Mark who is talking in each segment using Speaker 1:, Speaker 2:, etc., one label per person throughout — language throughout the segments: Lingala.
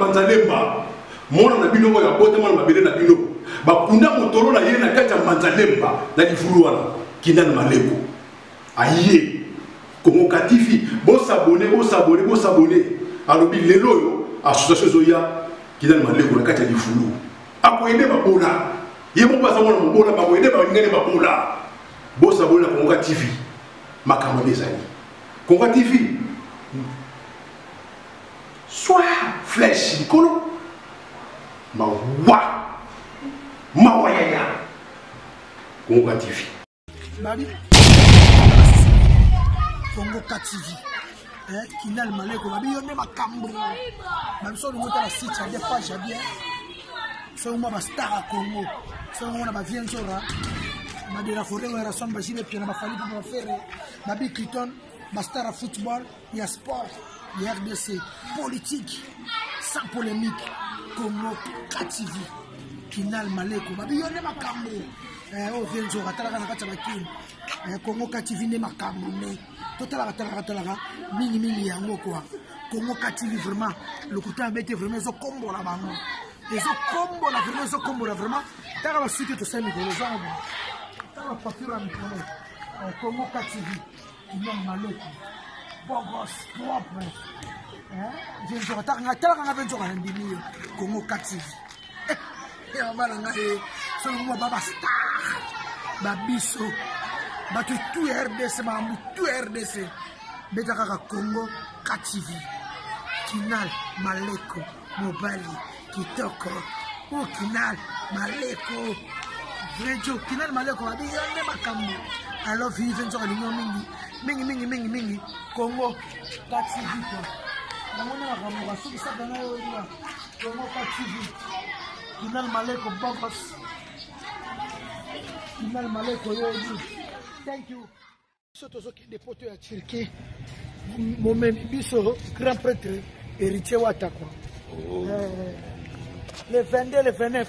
Speaker 1: Manzalemba mona na bino ko ya botama na mabele na bino bakunda motolo na ye na kati ya Manzalemba na lifuluwana Kindal Maleko aye Kongoka TV bo s'abonner alobi lelo yo association zoya Kindal Maleko na kati ya lifulu akoyede babola ye mo pasa mona mobola bakoyede ba ngene babola bo s'abonner na Kongoka TV makambo bezali Kongoka TV soit flèche Nikolo Mawaya Kongoka TV
Speaker 2: Babi Kongoka TV Kindal Maleko babi yonde makambo babi so lumota la site ya page bien so mo ba star Congo so mo na ba vient sora ba de la forêt wa rason ba jibe pena ba fali ba faire babi Cliton ba star football ya sport ya RDC politique sans polémique Kongoka TV Kindal Maleko babi yonde makambo o venzo katala na kata bakini Kongoka TV ne makambo ne totala mingi yango quoi Kongoka TV vraiment le côté abete vraiment zo combo la bango zo combo la vraiment zo combo la vraiment tara ba suite to semi ko zo tara facture à micro Kongoka TV Kindal Maleko bogos propre venzo katala na venzo kana ndimi Kongoka TV ya bana ngai so mo baba star babiso batu tout RDC mambu tout RDC betaka Kongoka TV Kindal Maleko mobali kitoko o Kindal Maleko Vrejo Kindal Maleko abi yonde makambo I love you venzo lingo mingi Kongoka TV namona makambo basuki sabana yo Kongoka TV Kindal Maleko bogos Kindal Maleko yo. Thank you. Sotozo qui dépote à Turquie. Mon biso grand prêtre héritier Watakwa. Le 22, le 29.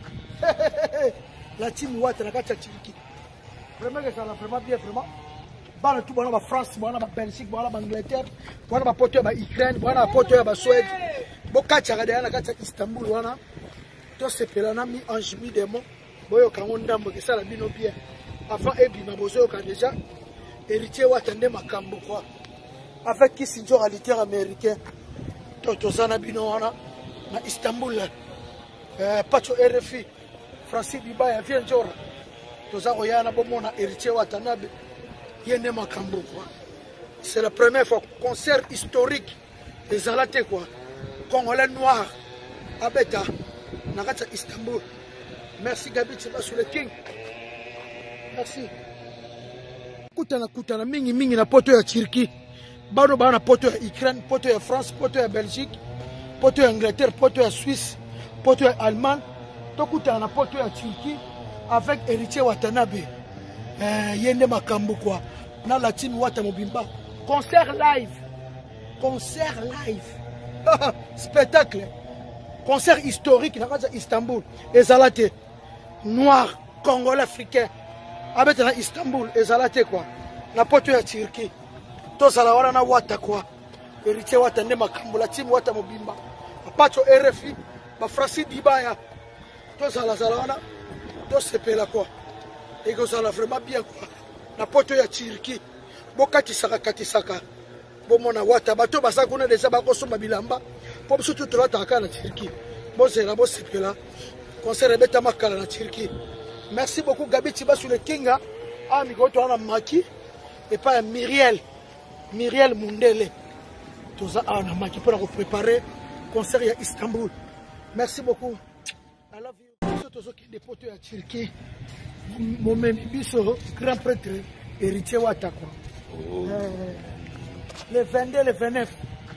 Speaker 2: La team Wat na kati ya Turquie. Vraiment que ça la vraiment bien vraiment. Bana tout bana ba France, bana ba Belgique, bana ba Angleterre, bana ba poto ba Ukraine, bana ba poto ba Suède. Bokati ya na kati ya Istanbul wana. To sepelana mi ange mi demo. Boyo kango ndambo ke sala bino bien. Avant ebima bozo ka déjà héritier watande makambo quoi avec qui sinjo alitaire américain tozana bino wana na Istanbul pacho RFI Francis Bibaya vient jora tozako yana bomona héritier watanabe yene makambo quoi c'est la première fois concert historique des alaté quoi congolais noir abeta na kata Istanbul. Merci Gabi Tiba sur le king. Merci. Kutana mingi na poto ya Turquie. Bado bana poto ya Ukraine, poto ya France, poto ya Belgique, poto ya Angleterre, poto ya Suisse, poto ya Allemagne. Tokutana na poto ya Turquie avec héritier Watanabe. Yende makambo quoi. Na la team Wata Mobimba. Concert live. Spectacle. Concert historique na Istanbul. Ezalate. Noir, Congolais, africain. Avec na Istanbul, ezalate quoi. Na poto ya Turquie. To sala wana na Wata quoi. Héritier Wata nde makambo la team Wata Mobimba. Pacho RFI, ba Francis Dibaya. To sala wana. To sepela quoi. Et que ça la vraiment bien quoi. Na poto ya Turquie. Bokati saka. Bomona Wata bato basakuna déjà bakosomba bilamba. Pour surtout tout la na Turquie. Bon c'est la bosse sepela. Concert beta makala na Turquie. Merci beaucoup Gabi Tiba sur le Kinga. Ah mikoto ana maki et pas Myriel Mundele. Toza ana maki pour préparer concert à Istanbul. Merci beaucoup. I love you. Tozo qui dépote à Turquie. Mon biso grand prêtre héritier Watakwa. Le 22, le 29.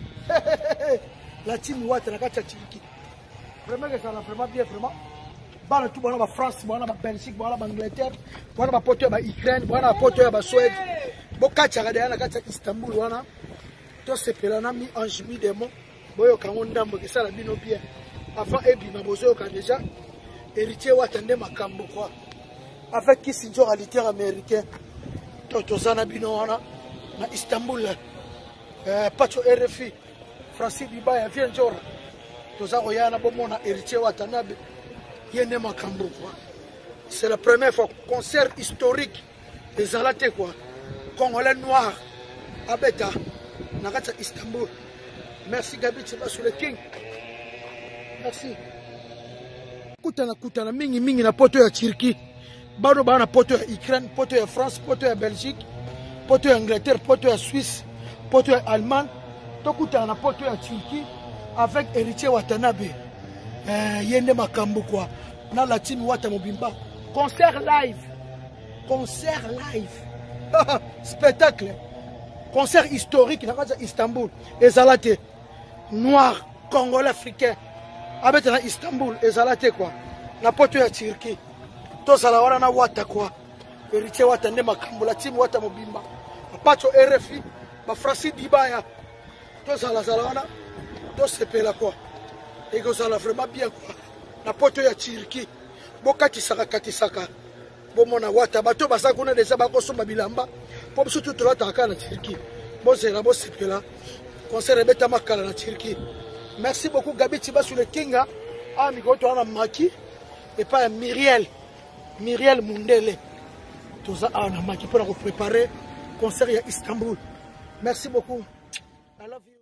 Speaker 2: La team Wat na kati ya Turquie. Vraiment que ça la vraiment bien vraiment. Bana tout bana ba France, bana ba Belgique, bana ba Angleterre, bana ba poto ba Ukraine, bana ba poto ba Suède. Bokati ya na kati ya Istanbul wana. To sepelana mi ange mi demo. Boyo kango ndambo ke sala bino bien. Avant ebima bozo ka déjà héritier Watande makambo quoi. Avec qui sinjo alitaire américain. Tozana bino wana na Istanbul. Pacho RFI Francis Bibaya vient jora toza koya na bomona héritier Watanabe yene makambo quoi. C'est la première fois concert historique des Alate quoi. Congolais noirs abeta nakata Istanbul. Merci Gabi Tsiba sur le king. Merci. Kutana mingi na poto ya Turquie. Bado bana poto ya Ukraine, poto ya France, poto ya Belgique, poto ya Angleterre, poto ya Suisse, poto ya Allemagne. Tokutana na poto ya Turquie avec héritier Watanabe. Yende makambo quoi. Na la team Wata Mobimba. Concert live. Spectacle. Concert historique na Istanbul. Ezalate. Noir, Congolais, africain. Avec na Istanbul, Ezalate quoi. Na poto ya Turquie. To sala wana na Wata quoi. Héritier Wata nde makambo la team Wata Mobimba. Pacho RFI, ba Francis Dibaya. To sala wana. To sepela quoi. Et que ça l'a vraiment bien quoi. Na poto ya Turquie. Katisaka. Bomona Wata bato basakuna déjà bakosomba bilamba. Po biso tout la taka na Turquie. Bozela bosepela. Concert beta makala na Turquie. Merci beaucoup Gabi Tsiba sur le Kinga. Ah miko to na Maki et pas Myriel Mundele. Toza na Maki pour préparer concert à Istanbul. Merci beaucoup. I love you.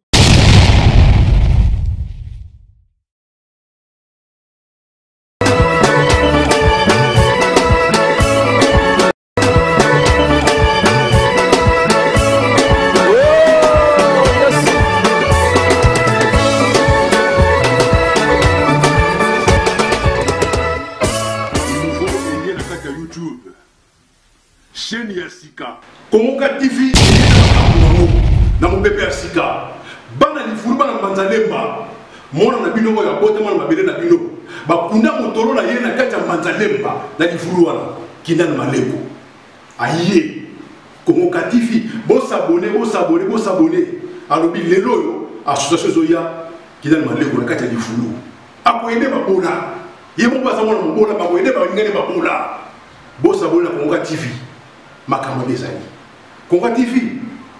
Speaker 1: Chaîne ya Sika Kongoka TV na mopepe ya Sika bana lifuru bana Manzalemba mona na bino ya bote mona mabele na bino bakunda motoro na ye na kati ya Manzalemba na lifuru wana Kinal Maleko aye Kongoka TV bo s'abonner alobi lelo yo association zoya Kinal Maleko na kati ya lifuru akoyede babola ye mo baza mona mobola bakoyede ba ngene babola bo s'abonner na Kongoka TV makambo des amis. Kongoka TV.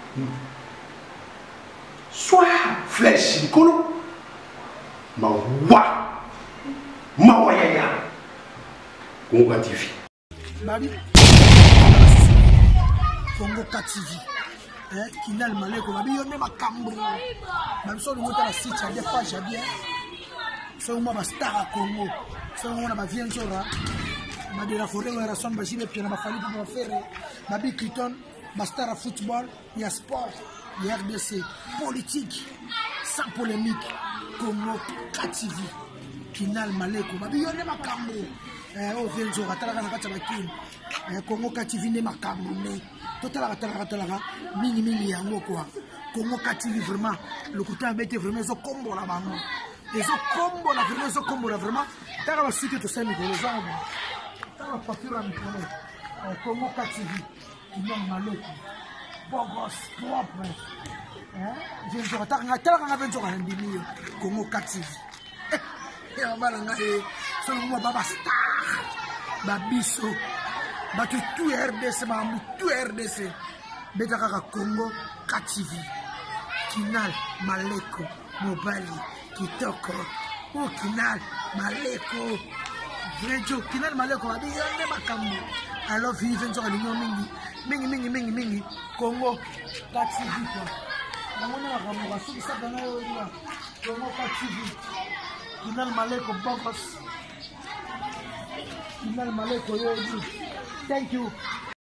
Speaker 1: Soit flèche likolo. Mawayaya. Kongoka TV.
Speaker 2: Babi. Kongoka TV. Kinal Maleko. Babi yone makambo. Babi so lumota la site ya page ya bien. So uma ba star à Congo. So uma ba vient zora. De la forêt où rassemble Bajile puis on a fallu pour faire Babi Cliton, Bastara football, il y a sport, il y a RDC, politique, sans polémique, Kongoka TV, Kinal Maleko, Babi yone makambo, oh Venzo, Ratalaka Nakatabakin, Kongoka TV ne makambo, Totalaka, mini yango quoi, Kongoka TV vraiment, le côté embêté vraiment, ils ont combo là bas, ils ont combo là vraiment, ils ont combo là vraiment, t'as la suite tout ça, les gens. La facture à micro, Kongoka TV, Kinal Maleko, bon gosse, propre. Je ne sais pas, tu as Kongoka TV. Et on va l'engager, seulement Baba Star, Babiso, Batu tout RDC, tout RDC, Betaka Kongoka TV, Kinal Maleko, Mobali, Kitoko, ou Kinal Maleko. Radio Kinal Maleko abi yone makambo. I love you Venzo alinyo mingi Kongoka TV quoi. Namona makambo basuki saka na yo ya Kongoka TV. Kinal Maleko bongos. Kinal Maleko yo. Thank you.